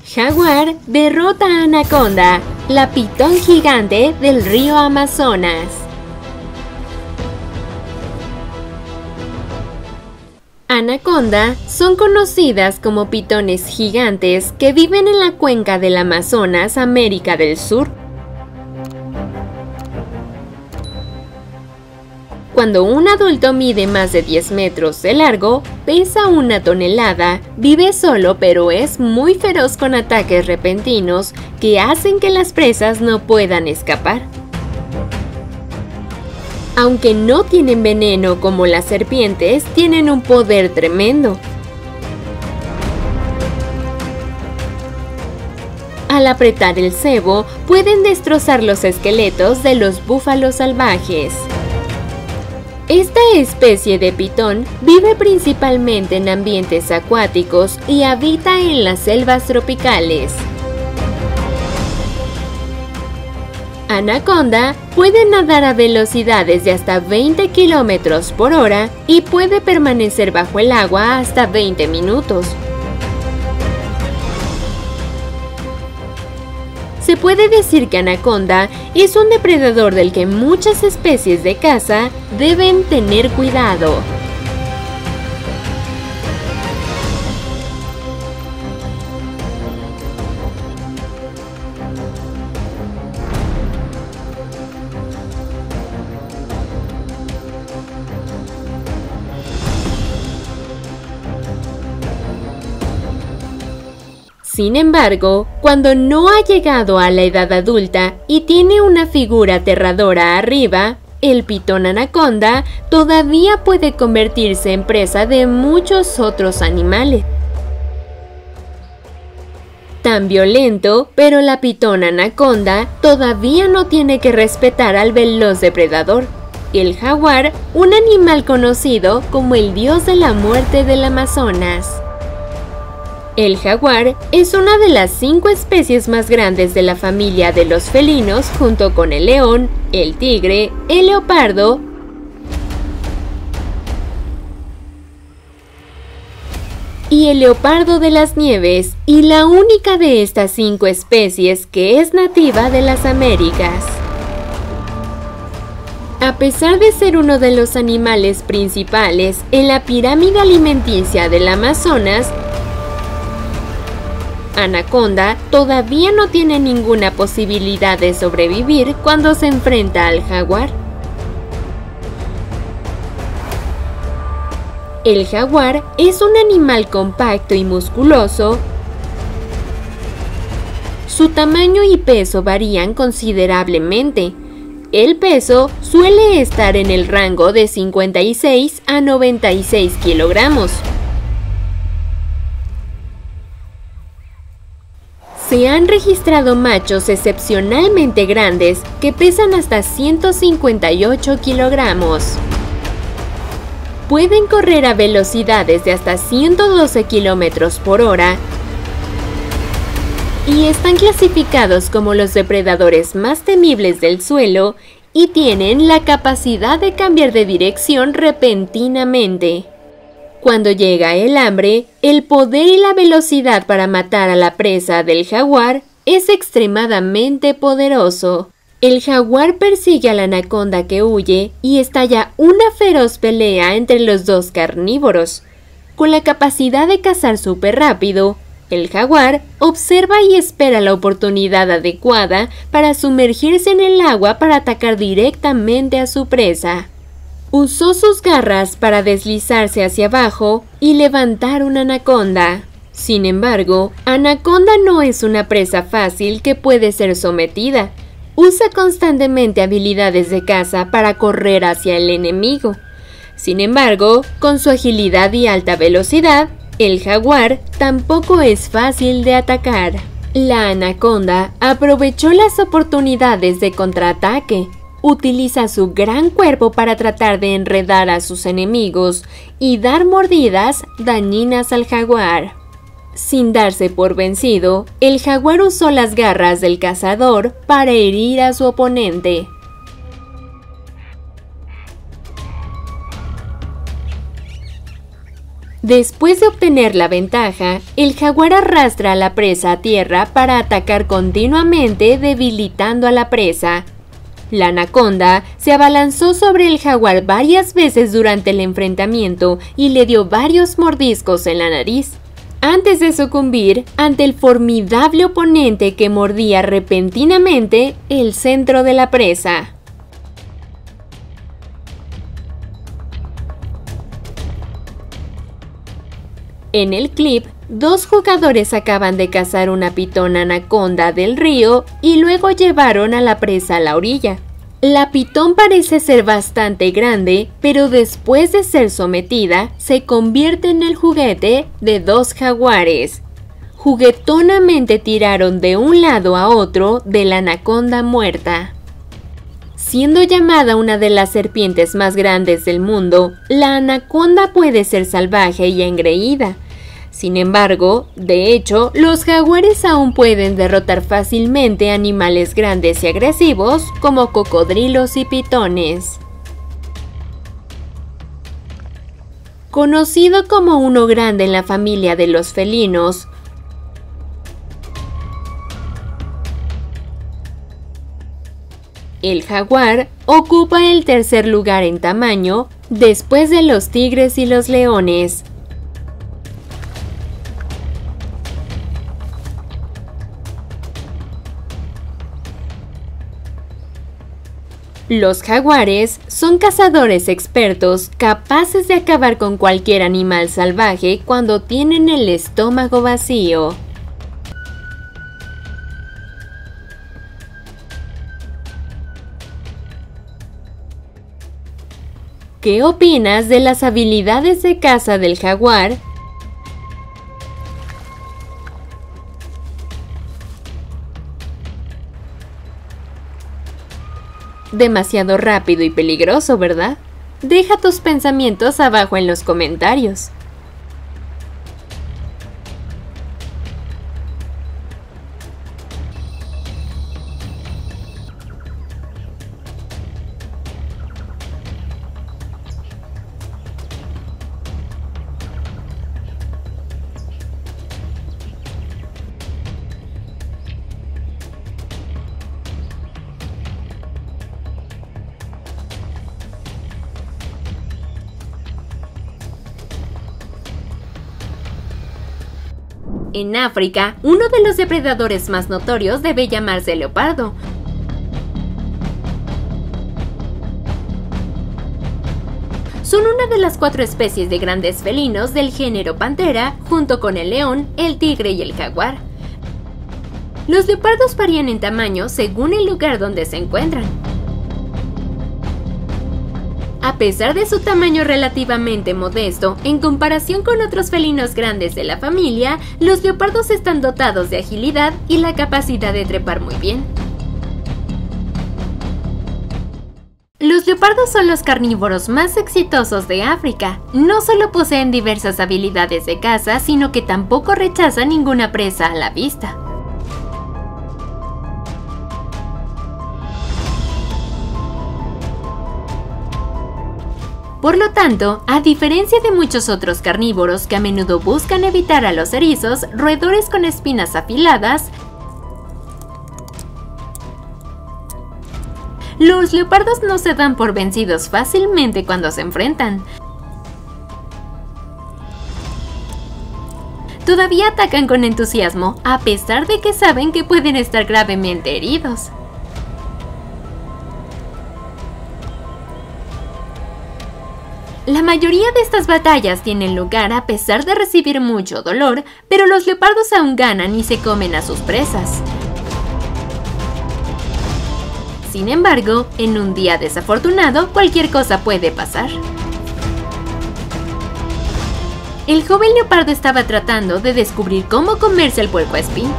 Jaguar derrota a Anaconda, la pitón gigante del río Amazonas. Anaconda son conocidas como pitones gigantes que viven en la cuenca del Amazonas, América del Sur. Cuando un adulto mide más de 10 metros de largo, pesa 1 tonelada, vive solo pero es muy feroz con ataques repentinos que hacen que las presas no puedan escapar. Aunque no tienen veneno como las serpientes, tienen un poder tremendo. Al apretar el cebo, pueden destrozar los esqueletos de los búfalos salvajes. Esta especie de pitón vive principalmente en ambientes acuáticos y habita en las selvas tropicales. Anaconda puede nadar a velocidades de hasta 20 km por hora y puede permanecer bajo el agua hasta 20 minutos. Se puede decir que Anaconda es un depredador del que muchas especies de caza deben tener cuidado. Sin embargo, cuando no ha llegado a la edad adulta y tiene una figura aterradora arriba, el pitón anaconda todavía puede convertirse en presa de muchos otros animales. Tan violento, pero la pitón anaconda todavía no tiene que respetar al veloz depredador, el jaguar, un animal conocido como el dios de la muerte del Amazonas. El jaguar es una de las 5 especies más grandes de la familia de los felinos junto con el león, el tigre, el leopardo y el leopardo de las nieves, y la única de estas 5 especies que es nativa de las Américas. A pesar de ser uno de los animales principales en la pirámide alimenticia del Amazonas, Anaconda todavía no tiene ninguna posibilidad de sobrevivir cuando se enfrenta al jaguar. El jaguar es un animal compacto y musculoso. Su tamaño y peso varían considerablemente. El peso suele estar en el rango de 56 a 96 kilogramos. Se han registrado machos excepcionalmente grandes que pesan hasta 158 kilogramos. Pueden correr a velocidades de hasta 112 kilómetros por hora y están clasificados como los depredadores más temibles del suelo y tienen la capacidad de cambiar de dirección repentinamente. Cuando llega el hambre, el poder y la velocidad para matar a la presa del jaguar es extremadamente poderoso. El jaguar persigue a la anaconda que huye y estalla una feroz pelea entre los dos carnívoros. Con la capacidad de cazar súper rápido, el jaguar observa y espera la oportunidad adecuada para sumergirse en el agua para atacar directamente a su presa. Usó sus garras para deslizarse hacia abajo y levantar una anaconda. Sin embargo, Anaconda no es una presa fácil que puede ser sometida. Usa constantemente habilidades de caza para correr hacia el enemigo. Sin embargo, con su agilidad y alta velocidad, el jaguar tampoco es fácil de atacar. La anaconda aprovechó las oportunidades de contraataque. Utiliza su gran cuerpo para tratar de enredar a sus enemigos y dar mordidas dañinas al jaguar. Sin darse por vencido, el jaguar usó las garras del cazador para herir a su oponente. Después de obtener la ventaja, el jaguar arrastra a la presa a tierra para atacar continuamente, debilitando a la presa. La anaconda se abalanzó sobre el jaguar varias veces durante el enfrentamiento y le dio varios mordiscos en la nariz, antes de sucumbir ante el formidable oponente que mordía repentinamente el centro de la presa. En el clip, dos jugadores acaban de cazar una pitón anaconda del río y luego llevaron a la presa a la orilla. La pitón parece ser bastante grande, pero después de ser sometida, se convierte en el juguete de dos jaguares. Juguetonamente tiraron de un lado a otro de la anaconda muerta. Siendo llamada una de las serpientes más grandes del mundo, la anaconda puede ser salvaje y engreída. Sin embargo, de hecho, los jaguares aún pueden derrotar fácilmente animales grandes y agresivos como cocodrilos y pitones. Conocido como uno grande en la familia de los felinos, el jaguar ocupa el tercer lugar en tamaño después de los tigres y los leones. Los jaguares son cazadores expertos capaces de acabar con cualquier animal salvaje cuando tienen el estómago vacío. ¿Qué opinas de las habilidades de caza del jaguar? Demasiado rápido y peligroso, ¿verdad? Deja tus pensamientos abajo en los comentarios. En África, uno de los depredadores más notorios debe llamarse leopardo. Son una de las 4 especies de grandes felinos del género Panthera, junto con el león, el tigre y el jaguar. Los leopardos varían en tamaño según el lugar donde se encuentran. A pesar de su tamaño relativamente modesto, en comparación con otros felinos grandes de la familia, los leopardos están dotados de agilidad y la capacidad de trepar muy bien. Los leopardos son los carnívoros más exitosos de África. No solo poseen diversas habilidades de caza, sino que tampoco rechazan ninguna presa a la vista. Por lo tanto, a diferencia de muchos otros carnívoros que a menudo buscan evitar a los erizos, roedores con espinas afiladas, los leopardos no se dan por vencidos fácilmente cuando se enfrentan. Todavía atacan con entusiasmo, a pesar de que saben que pueden estar gravemente heridos. La mayoría de estas batallas tienen lugar a pesar de recibir mucho dolor, pero los leopardos aún ganan y se comen a sus presas. Sin embargo, en un día desafortunado, cualquier cosa puede pasar. El joven leopardo estaba tratando de descubrir cómo comerse el puercoespín.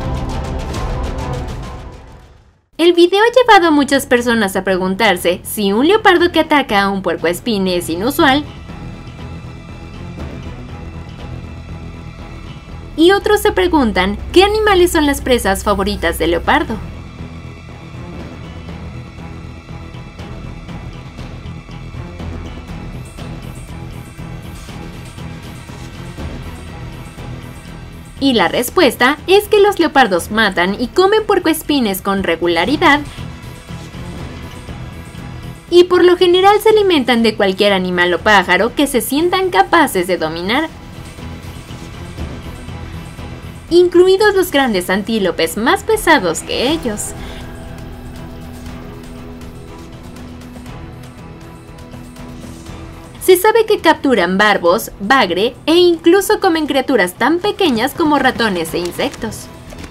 El video ha llevado a muchas personas a preguntarse si un leopardo que ataca a un puercoespín es inusual, y otros se preguntan qué animales son las presas favoritas del leopardo. Y la respuesta es que los leopardos matan y comen puercoespines con regularidad y por lo general se alimentan de cualquier animal o pájaro que se sientan capaces de dominar, incluidos los grandes antílopes más pesados que ellos. Se sabe que capturan barbos, bagre e incluso comen criaturas tan pequeñas como ratones e insectos.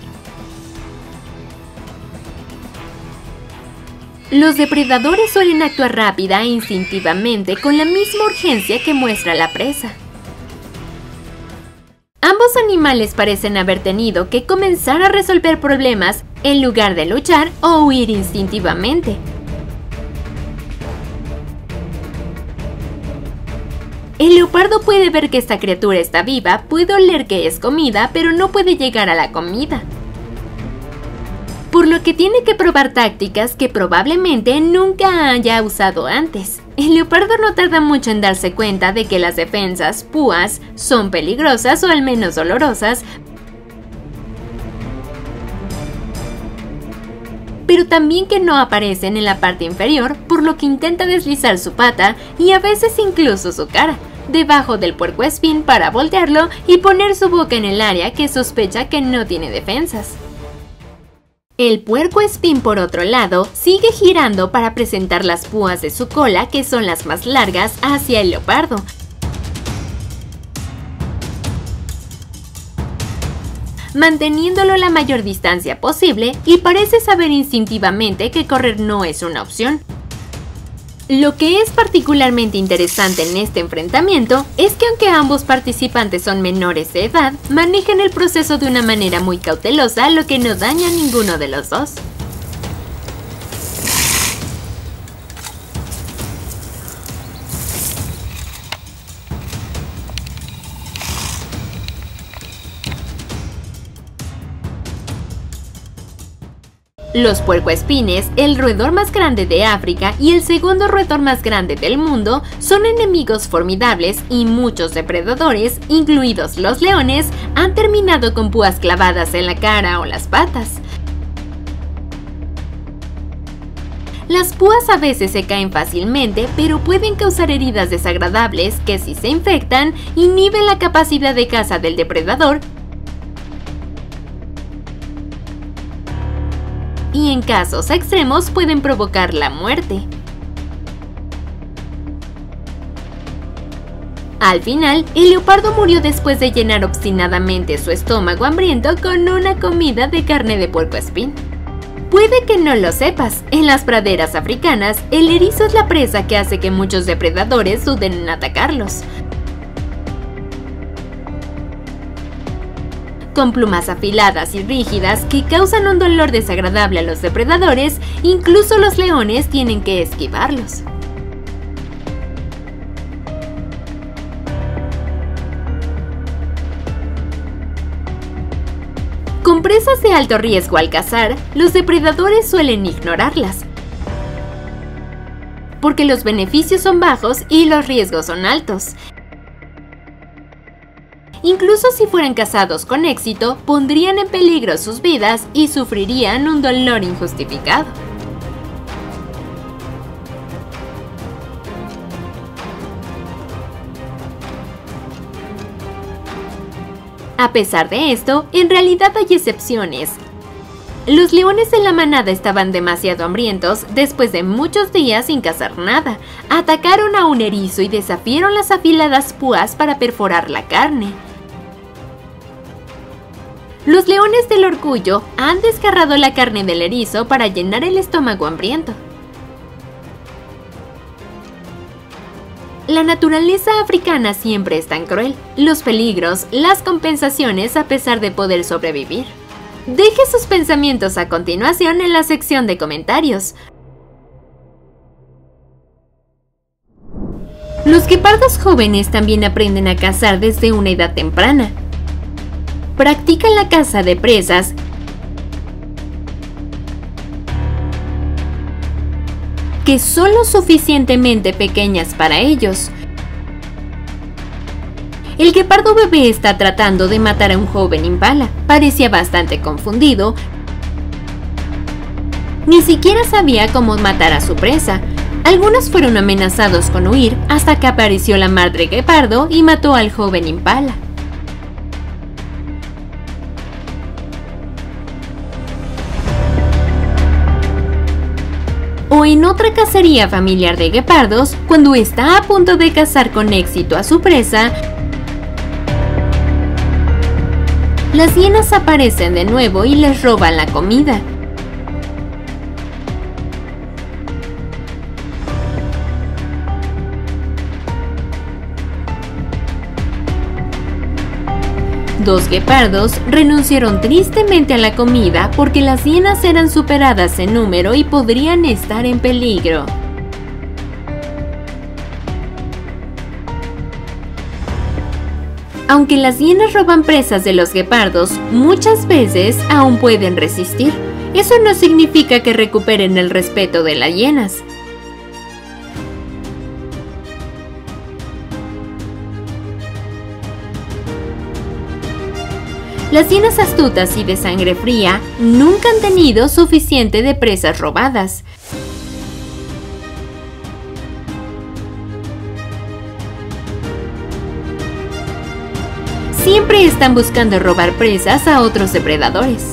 Los depredadores suelen actuar rápida e instintivamente con la misma urgencia que muestra la presa. Ambos animales parecen haber tenido que comenzar a resolver problemas en lugar de luchar o huir instintivamente. El leopardo puede ver que esta criatura está viva, puede oler que es comida, pero no puede llegar a la comida. Por lo que tiene que probar tácticas que probablemente nunca haya usado antes. El leopardo no tarda mucho en darse cuenta de que las defensas, púas, son peligrosas o al menos dolorosas, pero también que no aparecen en la parte inferior, por lo que intenta deslizar su pata y a veces incluso su cara debajo del puercoespín para voltearlo y poner su boca en el área que sospecha que no tiene defensas. El puercoespín, por otro lado, sigue girando para presentar las púas de su cola, que son las más largas, hacia el leopardo. Manteniéndolo la mayor distancia posible, y parece saber instintivamente que correr no es una opción. Lo que es particularmente interesante en este enfrentamiento es que aunque ambos participantes son menores de edad, manejan el proceso de una manera muy cautelosa, lo que no daña a ninguno de los dos. Los puercoespines, el roedor más grande de África y el segundo roedor más grande del mundo, son enemigos formidables y muchos depredadores, incluidos los leones, han terminado con púas clavadas en la cara o las patas. Las púas a veces se caen fácilmente, pero pueden causar heridas desagradables que, si se infectan, inhiben la capacidad de caza del depredador y en casos extremos pueden provocar la muerte. Al final, el leopardo murió después de llenar obstinadamente su estómago hambriento con una comida de carne de puercoespín. Puede que no lo sepas, en las praderas africanas, el erizo es la presa que hace que muchos depredadores duden en atacarlos. Con plumas afiladas y rígidas que causan un dolor desagradable a los depredadores, incluso los leones tienen que esquivarlos. Con presas de alto riesgo al cazar, los depredadores suelen ignorarlas, porque los beneficios son bajos y los riesgos son altos. Incluso si fueran cazados con éxito, pondrían en peligro sus vidas y sufrirían un dolor injustificado. A pesar de esto, en realidad hay excepciones. Los leones de la manada estaban demasiado hambrientos después de muchos días sin cazar nada. Atacaron a un erizo y desafiaron las afiladas púas para perforar la carne. Los leones del orgullo han desgarrado la carne del erizo para llenar el estómago hambriento. La naturaleza africana siempre es tan cruel, los peligros, las compensaciones a pesar de poder sobrevivir. Deje sus pensamientos a continuación en la sección de comentarios. Los guepardos jóvenes también aprenden a cazar desde una edad temprana. Practican la caza de presas que son lo suficientemente pequeñas para ellos. El guepardo bebé está tratando de matar a un joven impala. Parecía bastante confundido. Ni siquiera sabía cómo matar a su presa. Algunos fueron amenazados con huir hasta que apareció la madre guepardo y mató al joven impala. O en otra cacería familiar de guepardos, cuando está a punto de cazar con éxito a su presa, las hienas aparecen de nuevo y les roban la comida. Dos guepardos renunciaron tristemente a la comida porque las hienas eran superadas en número y podrían estar en peligro. Aunque las hienas roban presas de los guepardos, muchas veces aún pueden resistir. Eso no significa que recuperen el respeto de las hienas. Las hienas astutas y de sangre fría nunca han tenido suficiente de presas robadas. Siempre están buscando robar presas a otros depredadores.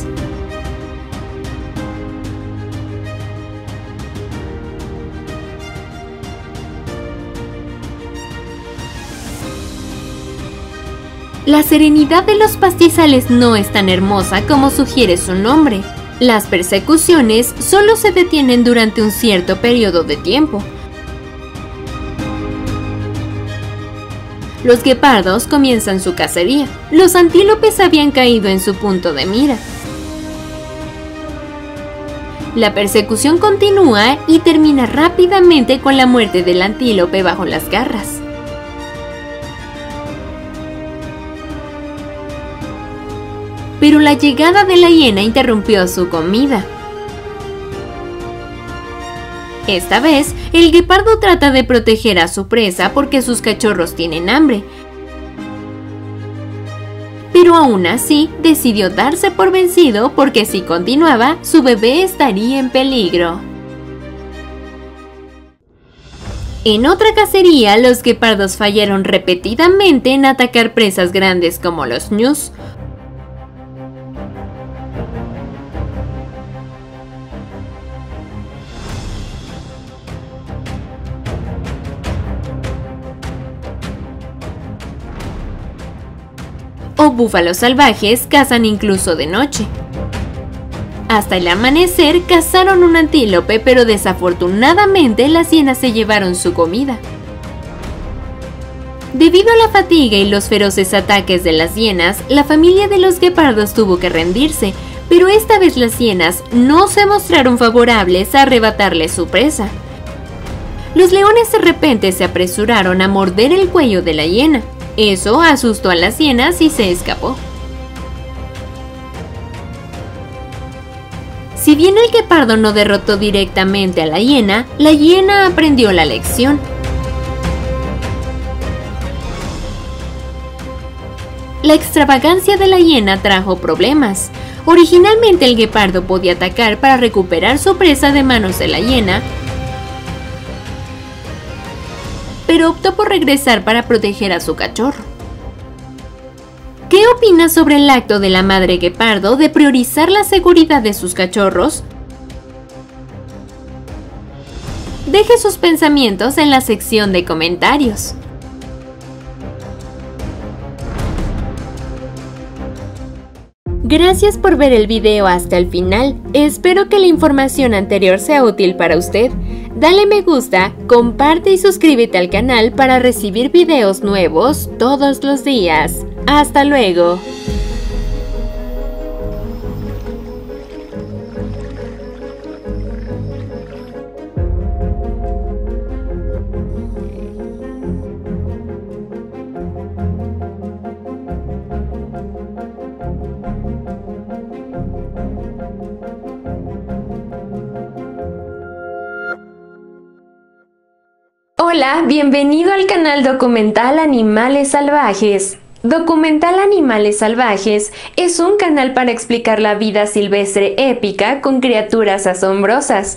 La serenidad de los pastizales no es tan hermosa como sugiere su nombre. Las persecuciones solo se detienen durante un cierto periodo de tiempo. Los guepardos comienzan su cacería. Los antílopes habían caído en su punto de mira. La persecución continúa y termina rápidamente con la muerte del antílope bajo las garras. Pero la llegada de la hiena interrumpió su comida. Esta vez, el guepardo trata de proteger a su presa porque sus cachorros tienen hambre. Pero aún así, decidió darse por vencido porque si continuaba, su bebé estaría en peligro. En otra cacería, los guepardos fallaron repetidamente en atacar presas grandes como los ñus. O búfalos salvajes cazan incluso de noche. Hasta el amanecer cazaron un antílope, pero desafortunadamente las hienas se llevaron su comida. Debido a la fatiga y los feroces ataques de las hienas, la familia de los guepardos tuvo que rendirse, pero esta vez las hienas no se mostraron favorables a arrebatarle su presa. Los leones de repente se apresuraron a morder el cuello de la hiena. Eso asustó a las hienas y se escapó. Si bien el guepardo no derrotó directamente a la hiena aprendió la lección. La extravagancia de la hiena trajo problemas. Originalmente el guepardo podía atacar para recuperar su presa de manos de la hiena, pero optó por regresar para proteger a su cachorro. ¿Qué opinas sobre el acto de la madre guepardo de priorizar la seguridad de sus cachorros? Deje sus pensamientos en la sección de comentarios. Gracias por ver el video hasta el final. Espero que la información anterior sea útil para usted. Dale me gusta, comparte y suscríbete al canal para recibir videos nuevos todos los días. ¡Hasta luego! Hola, bienvenido al canal Documental Animales Salvajes. Documental Animales Salvajes es un canal para explicar la vida silvestre épica con criaturas asombrosas.